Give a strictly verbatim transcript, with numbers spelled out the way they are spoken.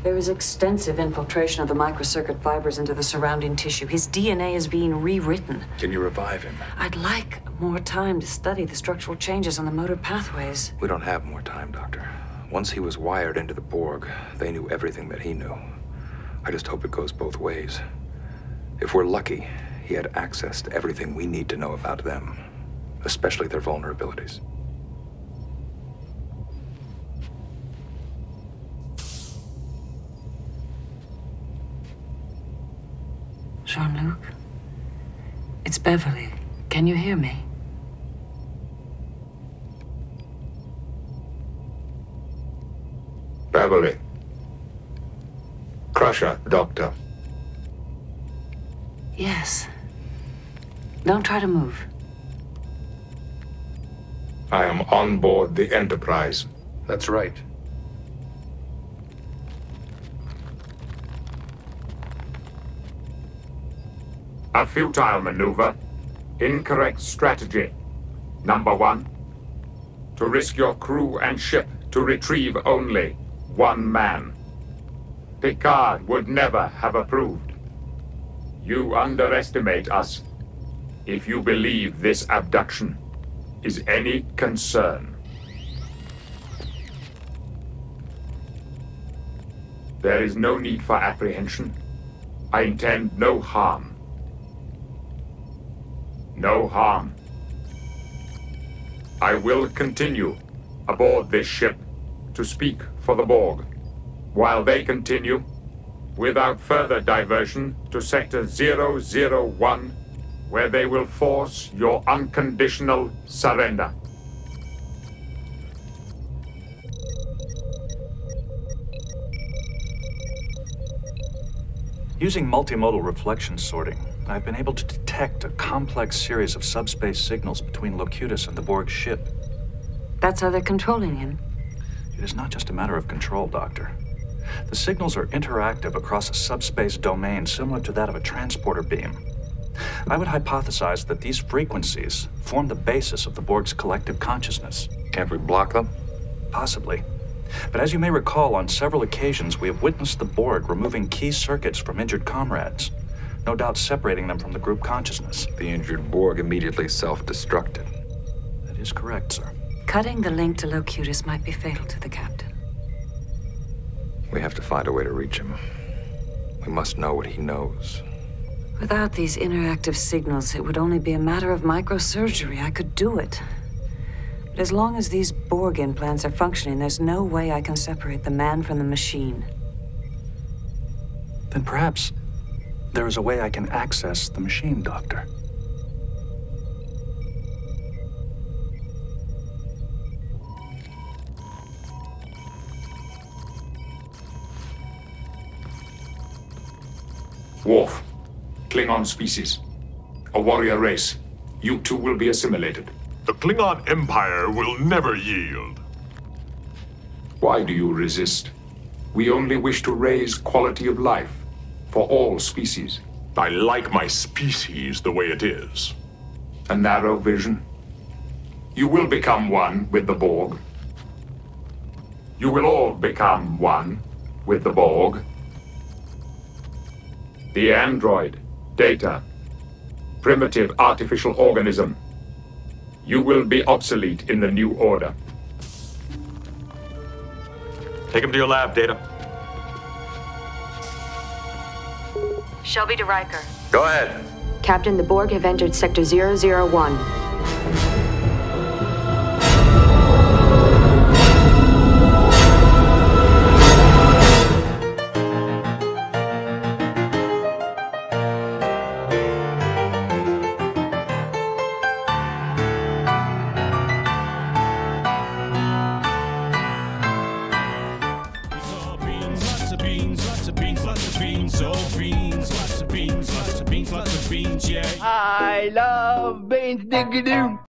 There is extensive infiltration of the microcircuit fibers into the surrounding tissue. His D N A is being rewritten. Can you revive him? I'd like more time to study the structural changes on the motor pathways. We don't have more time, Doctor. Once he was wired into the Borg, they knew everything that he knew. I just hope it goes both ways. If we're lucky, he had access to everything we need to know about them, especially their vulnerabilities. Jean-Luc? It's Beverly. Can you hear me? Beverly. Crusher, Doctor. Yes. Don't try to move. I am on board the Enterprise. That's right. A futile maneuver. Incorrect strategy. Number one, to risk your crew and ship to retrieve only one man. Picard would never have approved. You underestimate us if you believe this abduction is any concern. There is no need for apprehension. I intend no harm. No harm. I will continue aboard this ship to speak for the Borg, while they continue, without further diversion, to Sector zero zero one, where they will force your unconditional surrender. Using multimodal reflection sorting, I've been able to detect a complex series of subspace signals between Locutus and the Borg ship. That's how they're controlling him. It is not just a matter of control, Doctor. The signals are interactive across a subspace domain similar to that of a transporter beam. I would hypothesize that these frequencies form the basis of the Borg's collective consciousness. Can't we block them? Possibly. But as you may recall, on several occasions we have witnessed the Borg removing key circuits from injured comrades, no doubt separating them from the group consciousness. The injured Borg immediately self-destructed. That is correct, sir. Cutting the link to Locutus might be fatal to the captain. We have to find a way to reach him. We must know what he knows. Without these interactive signals, it would only be a matter of microsurgery. I could do it. But as long as these Borg implants are functioning, there's no way I can separate the man from the machine. Then perhaps there is a way I can access the machine, Doctor. Worf, Klingon species, a warrior race. You two will be assimilated. The Klingon Empire will never yield. Why do you resist? We only wish to raise quality of life for all species. I like my species the way it is. A narrow vision. You will become one with the Borg. You will all become one with the Borg. The android, Data, primitive artificial organism. You will be obsolete in the new order. Take him to your lab, Data. Shelby to Riker. Go ahead. Captain, the Borg have entered Sector zero zero one. I love beans, diggy-doo.